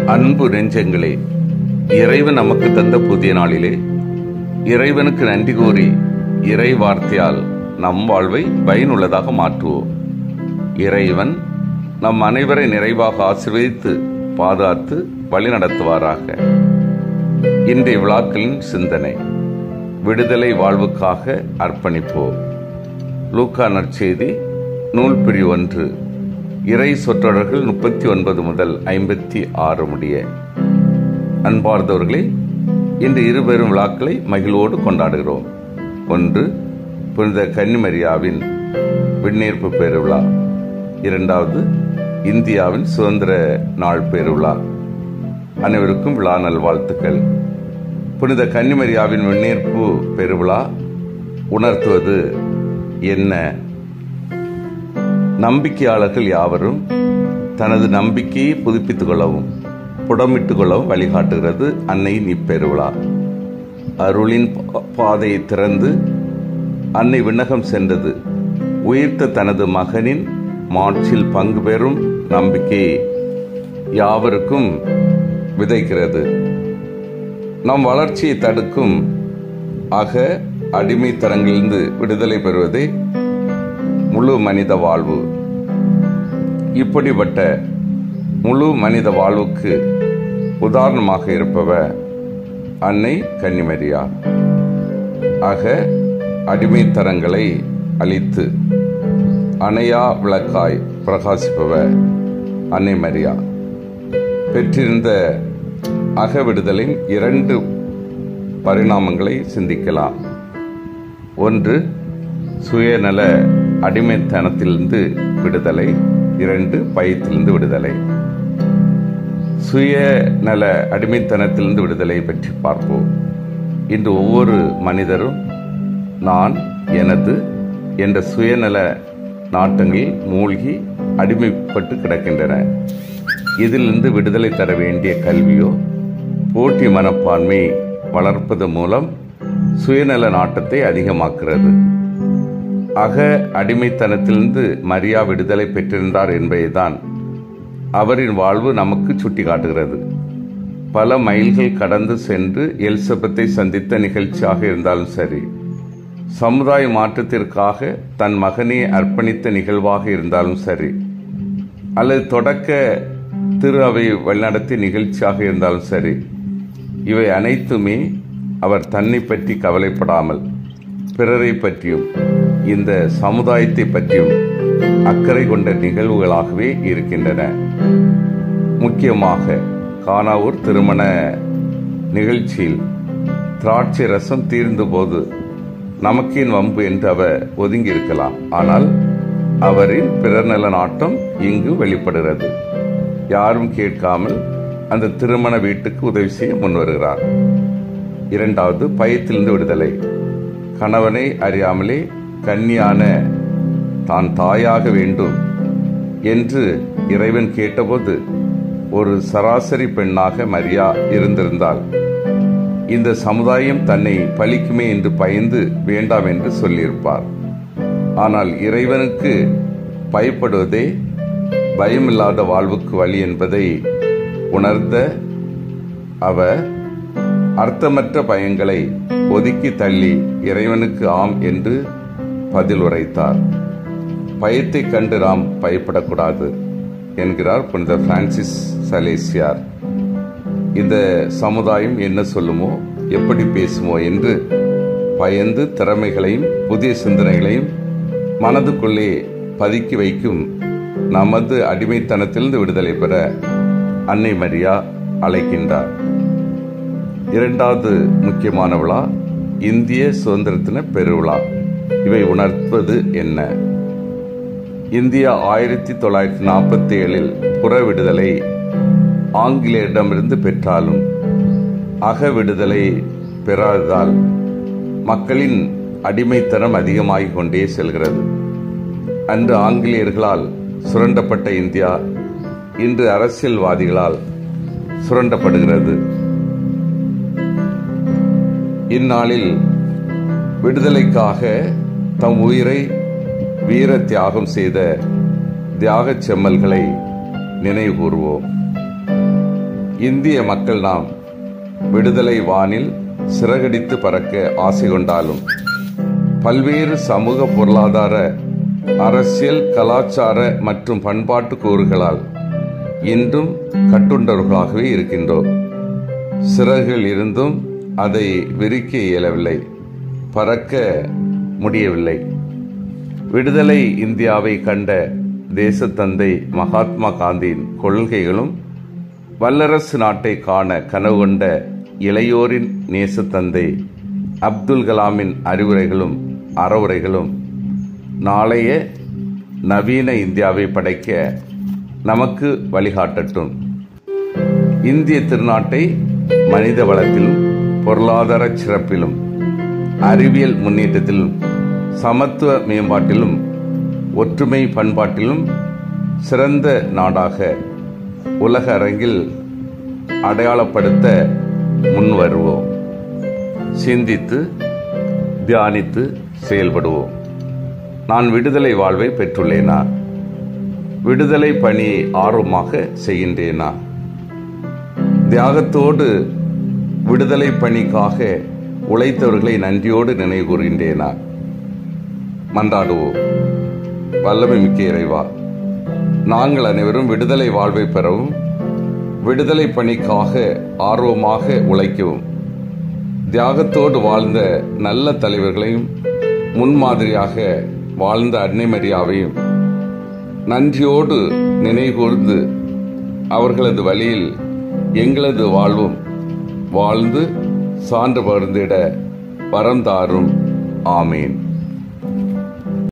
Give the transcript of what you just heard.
அன்பு நெஞ்சங்களே, இறைவன் நமக்கு தந்த புதிய நாளிலே இறைவனுக்கு நன்றி கூறி இறை வார்த்தையால் நம் வாழ்வை பயனுள்ளதாக மாற்றுவோம். இறைவன் நம் அனைவரை நிறைவாக ஆசீர்வதித்து பாதுகாத்து வழிநடத்துவாராக. இன்றைய விழாக்களின் சிந்தனை: விடுதலை வாழ்வுக்காக அர்ப்பணிப்போம். லூக்கா நற்செய்தி நூல் பிரிவு 1, இறை சொற்றொடர்கள் 39 முதல் 56 முடிய. அன்பார்ந்தவர்களே, இன்று இருபெரும் விழாக்களை மகிழ்வோடு கொண்டாடுகிறோம். 1, புனித கன்னிமரியாவின் விண்ணேற்பு பெருவிழா. 2, இந்தியாவின் சுதந்திர நாள் பெருவிழா. அனைவருக்கும் விழா நல்வாழ்த்துக்கள். புனித கன்னிமரியாவின் விண்ணேற்பு பெருவிழா உணர்த்துவது என்ன? நம்பிக்கையாளர்கள் யாவரும் தனது நம்பிக்கையை புதுப்பித்துக் கொள்ளவும் புடமிட்டுக் கொள்ளவும் வழிகாட்டுகிறது அன்னையின் இப்பெருவிழா. அருளின் பாதையை திறந்து அன்னை விண்ணகம் சென்றது. உயிர்த்த தனது மகனின் மாட்சியில் பங்கு பெறும் நம்பிக்கையை யாவருக்கும் விதைக்கிறது. நம் வளர்ச்சியை தடுக்கும் அடிமைத்தனங்களிலிருந்து விடுதலை பெறுவதே முழு மனித வாழ்வு. இப்படிப்பட்ட முழு மனித வாழ்வுக்கு உதாரணமாக இருப்பவர் அன்னை கன்னிமரியா. அடிமைத்தனங்களை அழித்து அணையா விளக்காய் பிரகாசிப்பவர் அன்னை மரியா. பெற்றிருந்த விடுதலின் 2 பரிணாமங்களை சிந்திக்கலாம். 1, சுயநல அடிமைத்தனத்திலிருந்து விடுதலை. 2, பயத்திலிருந்து விடுதலை. சுயநல அடிமைத்தனத்திலிருந்து விடுதலை பற்றி பார்ப்போம். இன்று ஒவ்வொரு மனிதரும் நான், எனது என்ற சுயநல நாட்டங்களில் மூழ்கி அடிமைப்பட்டு கிடக்கின்றன. இதிலிருந்து விடுதலை தர வேண்டிய கல்வியோ போட்டி மனப்பான்மை வளர்ப்பது மூலம் சுயநல நாட்டத்தை அதிகமாக்குகிறது. அடிமைத்தனத்திலிருந்து மரியா விடுதலை பெற்றிருந்தார் என்பதைதான் அவரின் வாழ்வு நமக்கு சுட்டி காட்டுகிறது. பல மைல்கள் கடந்து சென்று எலிசபெத்தை சந்தித்த நிகழ்ச்சியாக இருந்தாலும் சரி, சமுதாய மாற்றத்திற்காக தன் மகனை அர்ப்பணித்த நிகழ்வாக இருந்தாலும் சரி, அல்லது தொடக்க திரு அவை வழிநடத்திய நிகழ்ச்சியாக இருந்தாலும் சரி, இவை அனைத்துமே அவர் தன்னை பற்றி கவலைப்படாமல் பிறரை பற்றியும் இந்த சமுதாயத்தை பற்றியும் அக்கறை கொண்ட நிகழ்வுகளாகவே இருக்கின்றன. முக்கியமாக கானாவூர் திருமண நிகழ்ச்சியில் திராட்சை ரசம் தீர்ந்த போது நமக்கேன் வம்பு என்று அவர் ஒதுங்கி இருக்கலாம். ஆனால் அவரின் பிறர்நல நாட்டம் இங்கு வெளிப்படுகிறது. யாரும் கேட்காமல் அந்த திருமண வீட்டுக்கு உதவி செய்ய முன்வருகிறார். 2, பயத்திலிருந்து விடுதலை. கணவனை அறியாமலே கன்னியான தான் தாயாக வேண்டும் என்று இறைவன் கேட்டபோது ஒரு சராசரி பெண்ணாக மரியா இருந்திருந்தால் இந்த சமுதாயம் தன்னை பழிக்குமே என்று பயந்து வேண்டாம் என்று சொல்லியிருப்பார். ஆனால் இறைவனுக்கு பயப்படுவதே பயமில்லாத வாழ்வுக்கு வழி என்பதை உணர்ந்த அவர் அர்த்தமற்ற பயங்களை ஒதுக்கி தள்ளி இறைவனுக்கு ஆம் என்று பதில் உரைத்தார். பயத்தை கண்டு நாம் பயப்படக்கூடாது என்கிறார் புனித பிரான்சிஸ் சலேசியார். இந்த சமுதாயம் என்ன சொல்லுமோ, எப்படி பேசுமோ என்று பயந்து திறமைகளையும் புதிய சிந்தனைகளையும் மனதுக்குள்ளே பதுக்கி வைக்கும் நமது அடிமைத்தனத்திலிருந்து விடுதலை பெற அன்னை மரியா அழைக்கின்றார். 2வது முக்கியமான விழா இந்திய சுதந்திரத்தின பெருவிழா. இவை உணர்த்துவது என்ன? இந்தியா 1947 புற விடுதலை ஆங்கிலேயரிடமிருந்து பெற்றாலும் விடுதலை பெறாததால் மக்களின் அடிமைத்தனம் அதிகமாகிக் கொண்டே செல்கிறது. அன்று ஆங்கிலேயர்களால் சுரண்டப்பட்ட இந்தியா இன்று அரசியல்வாதிகளால் சுரண்டப்படுகிறது. இந்நாளில் விடுதலைக்காக தம் உயிரை வீர தியாகம் செய்த தியாக செம்மல்களை நினைவு கூறுவோம். இந்திய மக்கள் நாம் விடுதலை வானில் சிறகடித்து பறக்க ஆசை கொண்டாலும் பல்வேறு சமூக, பொருளாதார, அரசியல், கலாச்சார மற்றும் பண்பாட்டு கூறுகளால் இன்றும் கட்டுண்டவர்களாகவே இருக்கின்றோம். சிறகுகள் இருந்தும் அதை விரிக்க இயலவில்லை, பறக்க முடியவில்லை. விடுதலை இந்தியாவை கண்ட தேசத்தந்தை மகாத்மா காந்தியின் கொள்கைகளும், வல்லரசு நாட்டை காண கனவு கொண்ட இளையோரின் நேசத்தந்தை அப்துல் கலாமின் அறிவுரைகளும் அறவுரைகளும் நாளைய நவீன இந்தியாவை படைக்க நமக்கு வழிகாட்டட்டும். இந்திய திருநாட்டை மனித வளத்திலும், பொருளாதார சிறப்பிலும், அறிவியல் முன்னேற்றத்திலும், சமத்துவ மேம்பாட்டிலும், ஒற்றுமை பண்பாட்டிலும் சிறந்த நாடாக உலக அரங்கில் அடையாளப்படுத்த முன்வருவோம். சிந்தித்து தியானித்து செயல்படுவோம். நான் விடுதலை வாழ்வை பெற்றுள்ளேனா? விடுதலை பணியை ஆர்வமாக செய்கின்றேனா? தியாகத்தோடு விடுதலை பணிக்காக உழைத்தவர்களை நன்றியோடு நினைவு கூறுகின்றேனா? மன்றாடுவோம். வல்லமை மிக்க இறைவா, நாங்கள் அனைவரும் விடுதலை வாழ்வை பெறவும், விடுதலை பணிக்காக ஆர்வமாக உழைக்கவும், தியாகத்தோடு வாழ்ந்த நல்ல தலைவர்களையும், முன்மாதிரியாக வாழ்ந்த அன்னை மரியாவையும் நன்றியோடு நினைகூர்ந்து அவர்களது வழியில் எங்களது வாழ்வும் வாழ்ந்து சான்று பகிர்ந்திட வரம் தாரும். ஆமீன்.